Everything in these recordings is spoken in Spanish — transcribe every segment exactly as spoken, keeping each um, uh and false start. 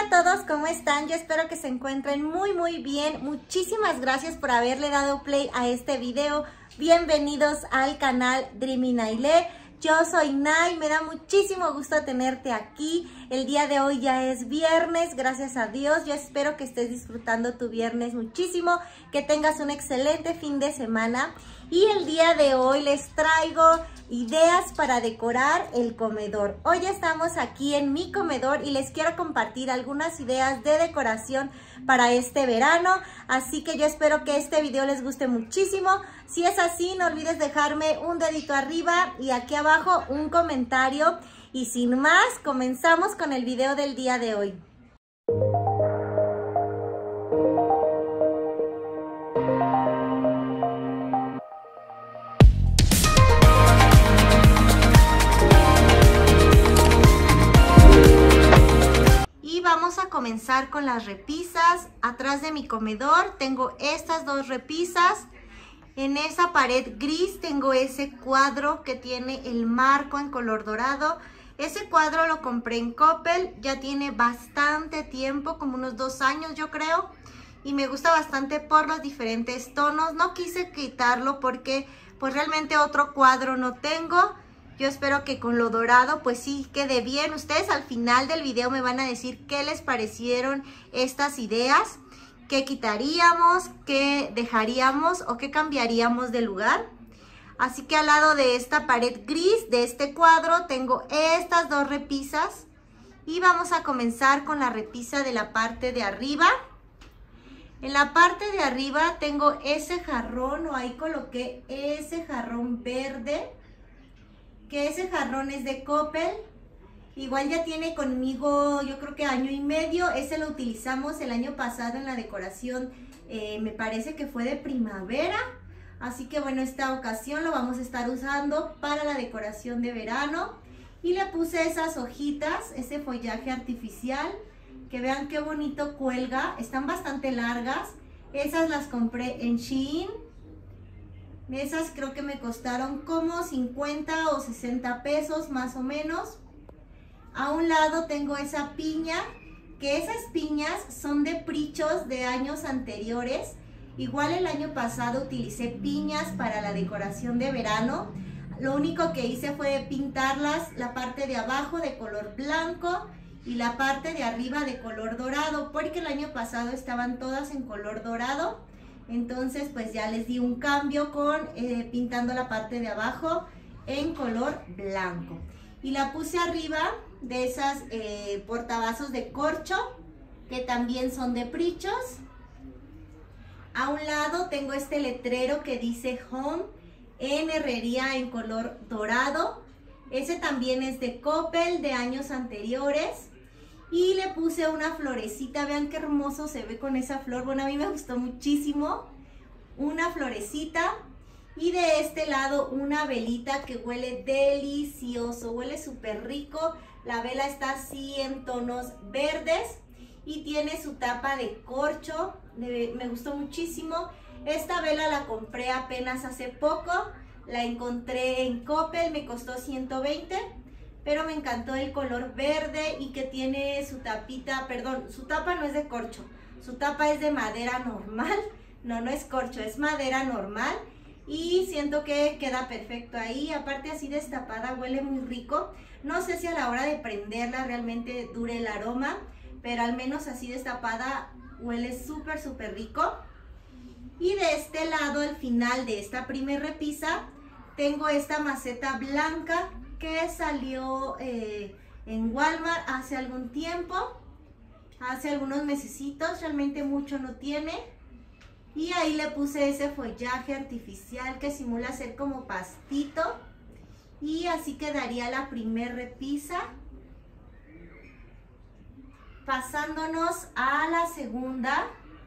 a todos, ¿cómo están? Yo espero que se encuentren muy muy bien. Muchísimas gracias por haberle dado play a este video. Bienvenidos al canal Dreamy Nailé. Yo soy Nay, me da muchísimo gusto tenerte aquí. El día de hoy ya es viernes, gracias a Dios. Yo espero que estés disfrutando tu viernes muchísimo, que tengas un excelente fin de semana. Y el día de hoy les traigo ideas para decorar el comedor. Hoy estamos aquí en mi comedor y les quiero compartir algunas ideas de decoración para este verano. Así que yo espero que este video les guste muchísimo. Si es así, no olvides dejarme un dedito arriba y aquí abajo un comentario. Y sin más, comenzamos con el video del día de hoy. Vamos a comenzar con las repisas. Atrás de mi comedor tengo estas dos repisas. En esa pared gris tengo ese cuadro que tiene el marco en color dorado. Ese cuadro lo compré en Coppel, ya tiene bastante tiempo, como unos dos años yo creo. Y me gusta bastante por los diferentes tonos. No quise quitarlo porque pues realmente otro cuadro no tengo. Yo espero que con lo dorado pues sí quede bien. Ustedes al final del video me van a decir qué les parecieron estas ideas, qué quitaríamos, qué dejaríamos o qué cambiaríamos de lugar. Así que al lado de esta pared gris de este cuadro tengo estas dos repisas. Y vamos a comenzar con la repisa de la parte de arriba. En la parte de arriba tengo ese jarrón, o ahí coloqué ese jarrón verde, que ese jarrón es de Coppel. Igual ya tiene conmigo yo creo que año y medio. Ese lo utilizamos el año pasado en la decoración, eh, me parece que fue de primavera. Así que bueno, esta ocasión lo vamos a estar usando para la decoración de verano. Y le puse esas hojitas, ese follaje artificial, que vean qué bonito cuelga. Están bastante largas. Esas las compré en Shein. Esas creo que me costaron como cincuenta o sesenta pesos más o menos. A un lado tengo esa piña, que esas piñas son de prichos de años anteriores. Igual el año pasado utilicé piñas para la decoración de verano. Lo único que hice fue pintarlas, la parte de abajo de color blanco y la parte de arriba de color dorado, porque el año pasado estaban todas en color dorado. Entonces pues ya les di un cambio con eh, pintando la parte de abajo en color blanco. Y la puse arriba de esas eh, portavasos de corcho, que también son de prichos. A un lado tengo este letrero que dice Home en herrería en color dorado. Ese también es de Coppel de años anteriores. Y le puse una florecita, vean qué hermoso se ve con esa flor. Bueno, a mí me gustó muchísimo. Una florecita. Y de este lado una velita que huele delicioso, huele súper rico. La vela está así en tonos verdes y tiene su tapa de corcho. Me gustó muchísimo. Esta vela la compré apenas hace poco. La encontré en Coppel, me costó ciento veinte. Pero me encantó el color verde y que tiene su tapita, perdón, su tapa no es de corcho, su tapa es de madera normal, no, no es corcho, es madera normal y siento que queda perfecto ahí. Aparte así destapada huele muy rico, no sé si a la hora de prenderla realmente dure el aroma, pero al menos así destapada huele súper súper rico. Y de este lado, al final de esta primer repisa, tengo esta maceta blanca que salió eh, en Walmart hace algún tiempo, hace algunos mesecitos, realmente mucho no tiene. Y ahí le puse ese follaje artificial que simula ser como pastito. Y así quedaría la primer repisa. Pasándonos a la segunda.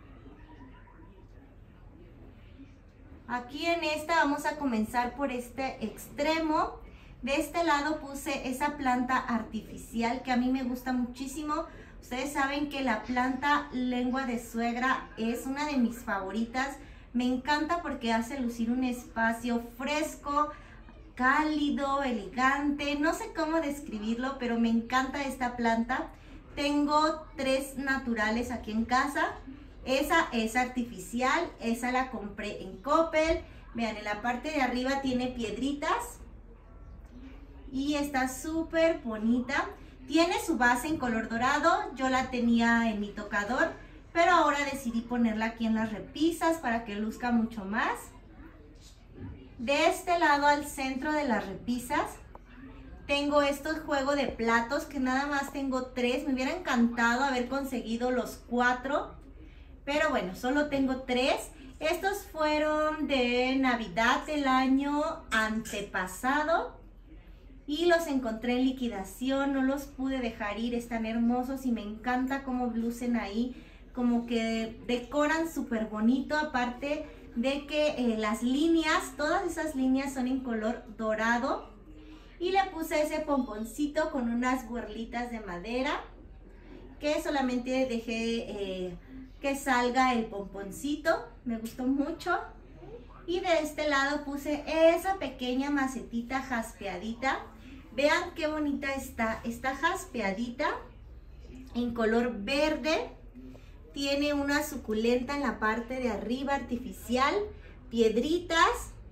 Aquí en esta vamos a comenzar por este extremo. De este lado puse esa planta artificial que a mí me gusta muchísimo. Ustedes saben que la planta lengua de suegra es una de mis favoritas. Me encanta porque hace lucir un espacio fresco, cálido, elegante. No sé cómo describirlo, pero me encanta esta planta. Tengo tres naturales aquí en casa. Esa es artificial, esa la compré en Coppel. Vean, en la parte de arriba tiene piedritas y está súper bonita. Tiene su base en color dorado, yo la tenía en mi tocador, pero ahora decidí ponerla aquí en las repisas para que luzca mucho más. De este lado al centro de las repisas tengo estos juegos de platos que nada más tengo tres. Me hubiera encantado haber conseguido los cuatro, pero bueno, solo tengo tres. Estos fueron de Navidad del año antepasado y los encontré en liquidación, no los pude dejar ir, están hermosos y me encanta cómo lucen ahí, como que decoran súper bonito, aparte de que eh, las líneas, todas esas líneas son en color dorado. Y le puse ese pomponcito con unas burlitas de madera, que solamente dejé eh, que salga el pomponcito, me gustó mucho. Y de este lado puse esa pequeña macetita jaspeadita. Vean qué bonita está, está jaspeadita en color verde. Tiene una suculenta en la parte de arriba artificial, piedritas.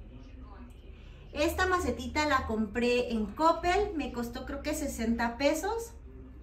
Esta macetita la compré en Coppel, me costó creo que sesenta pesos.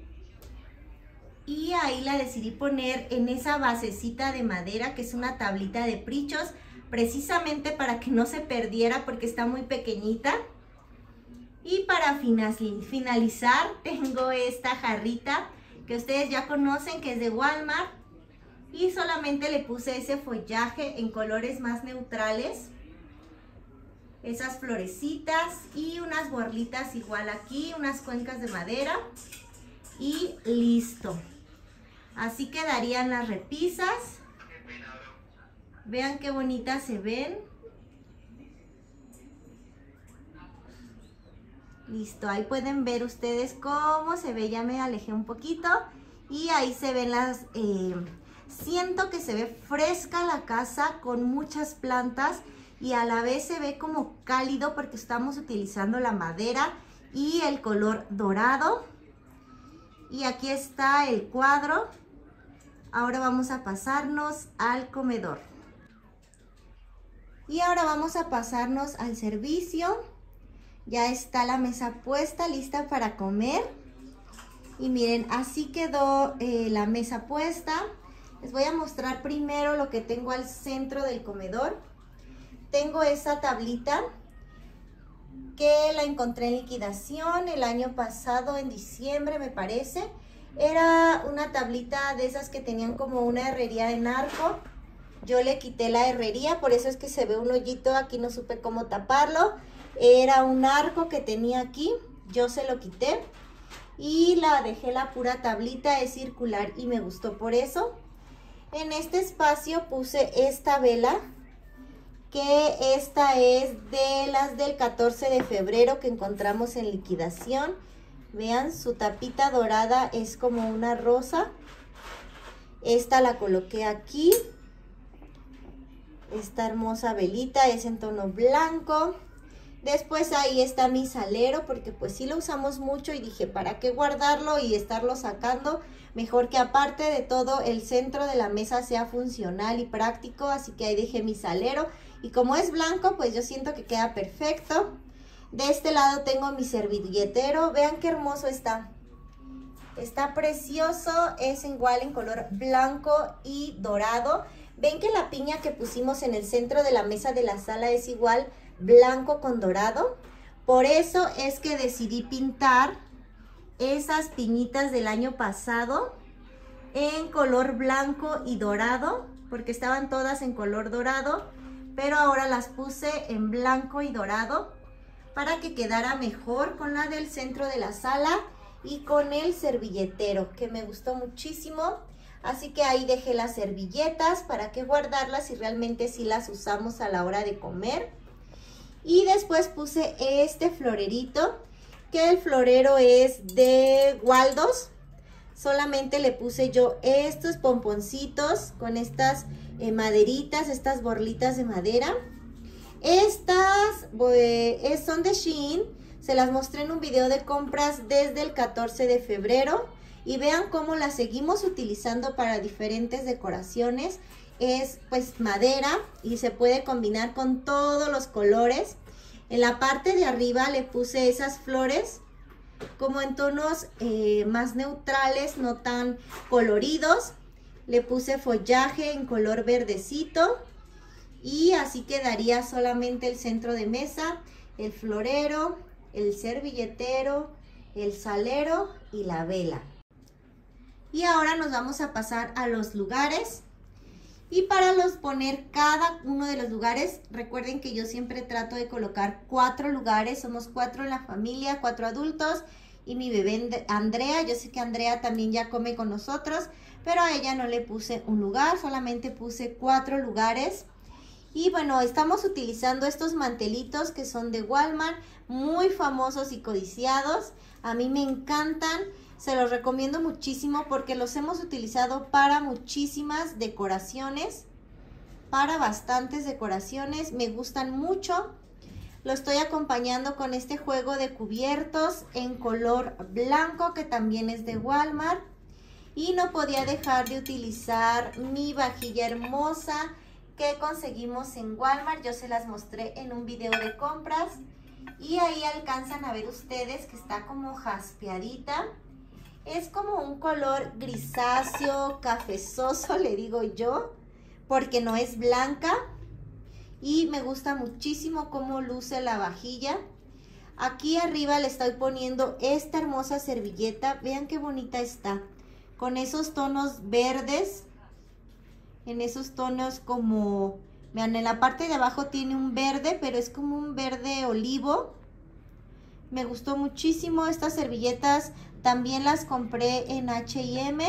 Y ahí la decidí poner en esa basecita de madera, que es una tablita de prichos, precisamente para que no se perdiera porque está muy pequeñita. Y para finalizar tengo esta jarrita que ustedes ya conocen, que es de Walmart. Y solamente le puse ese follaje en colores más neutrales. Esas florecitas y unas borlitas igual aquí, unas cuencas de madera y listo. Así quedarían las repisas. Vean qué bonitas se ven. Listo, ahí pueden ver ustedes cómo se ve, ya me alejé un poquito y ahí se ven las... Eh, siento que se ve fresca la casa con muchas plantas y a la vez se ve como cálido porque estamos utilizando la madera y el color dorado. Y aquí está el cuadro. Ahora vamos a pasarnos al comedor. Y ahora vamos a pasarnos al servicio. Ya está la mesa puesta, lista para comer. Y miren, así quedó eh, la mesa puesta. Les voy a mostrar primero lo que tengo al centro del comedor. Tengo esa tablita que la encontré en liquidación el año pasado, en diciembre me parece. Era una tablita de esas que tenían como una herrería de narco. Yo le quité la herrería, por eso es que se ve un hoyito aquí, no supe cómo taparlo. Era un arco que tenía aquí, yo se lo quité y la dejé la pura tablita, es circular y me gustó por eso. En este espacio puse esta vela, que esta es de las del catorce de febrero que encontramos en liquidación. Vean, su tapita dorada es como una rosa. Esta la coloqué aquí. Esta hermosa velita es en tono blanco. Después ahí está mi salero, porque pues sí lo usamos mucho y dije, ¿para qué guardarlo y estarlo sacando? Mejor que aparte de todo el centro de la mesa sea funcional y práctico, así que ahí dejé mi salero. Y como es blanco, pues yo siento que queda perfecto. De este lado tengo mi servilletero. Vean qué hermoso está. Está precioso. Es igual en color blanco y dorado. Ven que la piña que pusimos en el centro de la mesa de la sala es igual blanco con dorado. Por eso es que decidí pintar esas piñitas del año pasado en color blanco y dorado, porque estaban todas en color dorado. Pero ahora las puse en blanco y dorado para que quedara mejor con la del centro de la sala y con el servilletero, que me gustó muchísimo. Así que ahí dejé las servilletas para que guardarlas si realmente sí las usamos a la hora de comer. Y después puse este florerito, que el florero es de Waldos. Solamente le puse yo estos pomponcitos con estas eh, maderitas, estas borlitas de madera. Estas eh, son de Shein. Se las mostré en un video de compras desde el catorce de febrero. Y vean cómo la seguimos utilizando para diferentes decoraciones. Es pues madera y se puede combinar con todos los colores. En la parte de arriba le puse esas flores como en tonos eh, más neutrales, no tan coloridos. Le puse follaje en color verdecito y así quedaría solamente el centro de mesa, el florero, el servilletero, el salero y la vela. Y ahora nos vamos a pasar a los lugares. Y para los poner cada uno de los lugares, recuerden que yo siempre trato de colocar cuatro lugares. Somos cuatro en la familia, cuatro adultos y mi bebé Andrea. Yo sé que Andrea también ya come con nosotros, pero a ella no le puse un lugar, solamente puse cuatro lugares. Y bueno, estamos utilizando estos mantelitos que son de Walmart, muy famosos y codiciados. A mí me encantan. Se los recomiendo muchísimo porque los hemos utilizado para muchísimas decoraciones, para bastantes decoraciones. Me gustan mucho. Lo estoy acompañando con este juego de cubiertos en color blanco que también es de Walmart. Y no podía dejar de utilizar mi vajilla hermosa que conseguimos en Walmart. Yo se las mostré en un video de compras. Y ahí alcanzan a ver ustedes que está como jaspeadita. Es como un color grisáceo, cafezoso, le digo yo, porque no es blanca. Y me gusta muchísimo cómo luce la vajilla. Aquí arriba le estoy poniendo esta hermosa servilleta. Vean qué bonita está. Con esos tonos verdes. En esos tonos como... Vean, en la parte de abajo tiene un verde, pero es como un verde olivo. Me gustó muchísimo estas servilletas. También las compré en H y M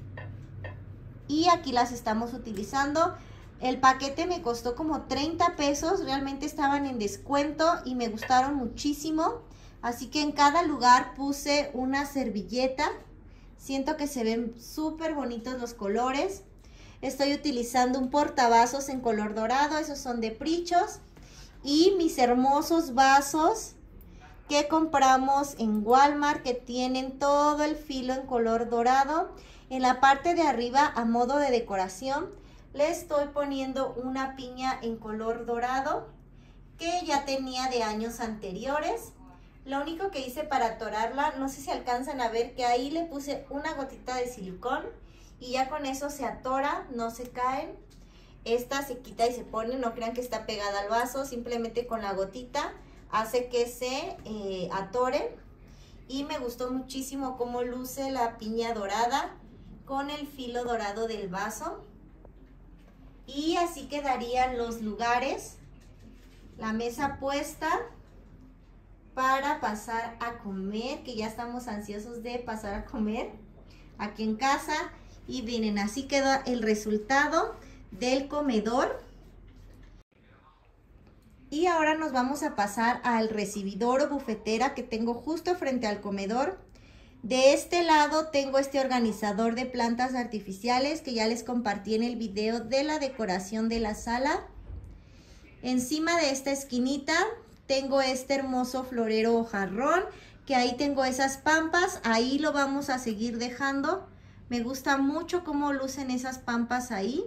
y aquí las estamos utilizando. El paquete me costó como treinta pesos, realmente estaban en descuento y me gustaron muchísimo. Así que en cada lugar puse una servilleta. Siento que se ven súper bonitos los colores. Estoy utilizando un portavasos en color dorado, esos son de Prichos. Y mis hermosos vasos que compramos en Walmart, que tienen todo el filo en color dorado. En la parte de arriba, a modo de decoración, le estoy poniendo una piña en color dorado que ya tenía de años anteriores. Lo único que hice para atorarla, no sé si alcanzan a ver que ahí le puse una gotita de silicón y ya con eso se atora, no se caen. Esta se quita y se pone, no crean que está pegada al vaso, simplemente con la gotita hace que se eh, atore. Y me gustó muchísimo cómo luce la piña dorada con el filo dorado del vaso. Y así quedarían los lugares, la mesa puesta para pasar a comer, que ya estamos ansiosos de pasar a comer aquí en casa. Y miren, así quedó el resultado del comedor. Y ahora nos vamos a pasar al recibidor o bufetera que tengo justo frente al comedor. De este lado tengo este organizador de plantas artificiales que ya les compartí en el video de la decoración de la sala. Encima de esta esquinita tengo este hermoso florero o jarrón, que ahí tengo esas pampas, ahí lo vamos a seguir dejando. Me gusta mucho cómo lucen esas pampas ahí.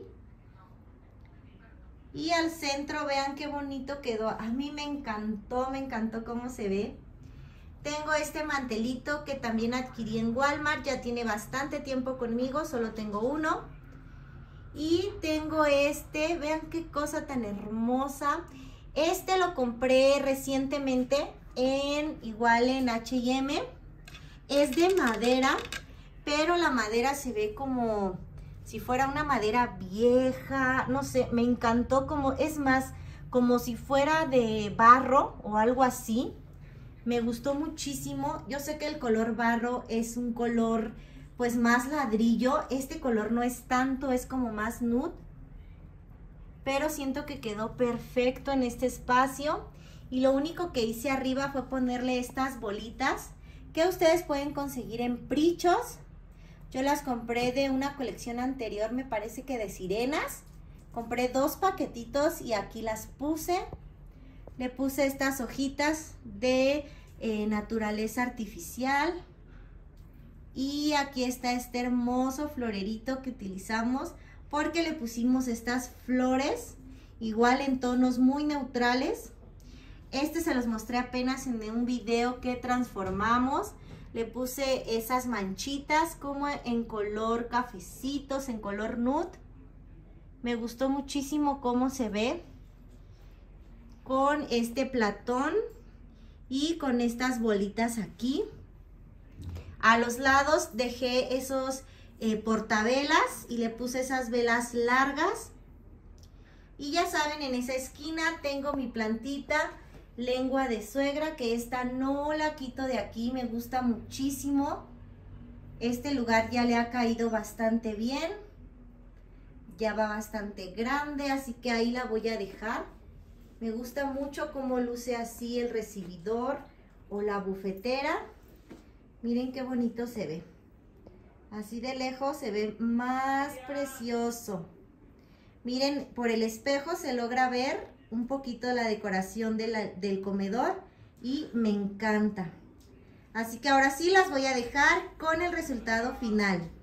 Y al centro, vean qué bonito quedó. A mí me encantó, me encantó cómo se ve. Tengo este mantelito que también adquirí en Walmart. Ya tiene bastante tiempo conmigo, solo tengo uno. Y tengo este, vean qué cosa tan hermosa. Este lo compré recientemente, en igual en H y M. Es de madera, pero la madera se ve como si fuera una madera vieja, no sé, me encantó como, es más, como si fuera de barro o algo así. Me gustó muchísimo. Yo sé que el color barro es un color pues más ladrillo. Este color no es tanto, es como más nude. Pero siento que quedó perfecto en este espacio. Y lo único que hice arriba fue ponerle estas bolitas que ustedes pueden conseguir en Prichos. Yo las compré de una colección anterior, me parece que de sirenas. Compré dos paquetitos y aquí las puse. Le puse estas hojitas de eh, naturaleza artificial. Y aquí está este hermoso florerito que utilizamos porque le pusimos estas flores igual en tonos muy neutrales. Este se los mostré apenas en un video que transformamos. Le puse esas manchitas como en color cafecitos, en color nude. Me gustó muchísimo cómo se ve con este platón y con estas bolitas aquí. A los lados dejé esos eh, portavelas y le puse esas velas largas. Y ya saben, en esa esquina tengo mi plantita lengua de suegra, que esta no la quito de aquí, me gusta muchísimo. Este lugar ya le ha caído bastante bien. Ya va bastante grande, así que ahí la voy a dejar. Me gusta mucho cómo luce así el recibidor o la bufetera. Miren qué bonito se ve. Así de lejos se ve más precioso. Miren, por el espejo se logra ver un poquito la decoración de la, del comedor y me encanta. Así que ahora sí las voy a dejar con el resultado final.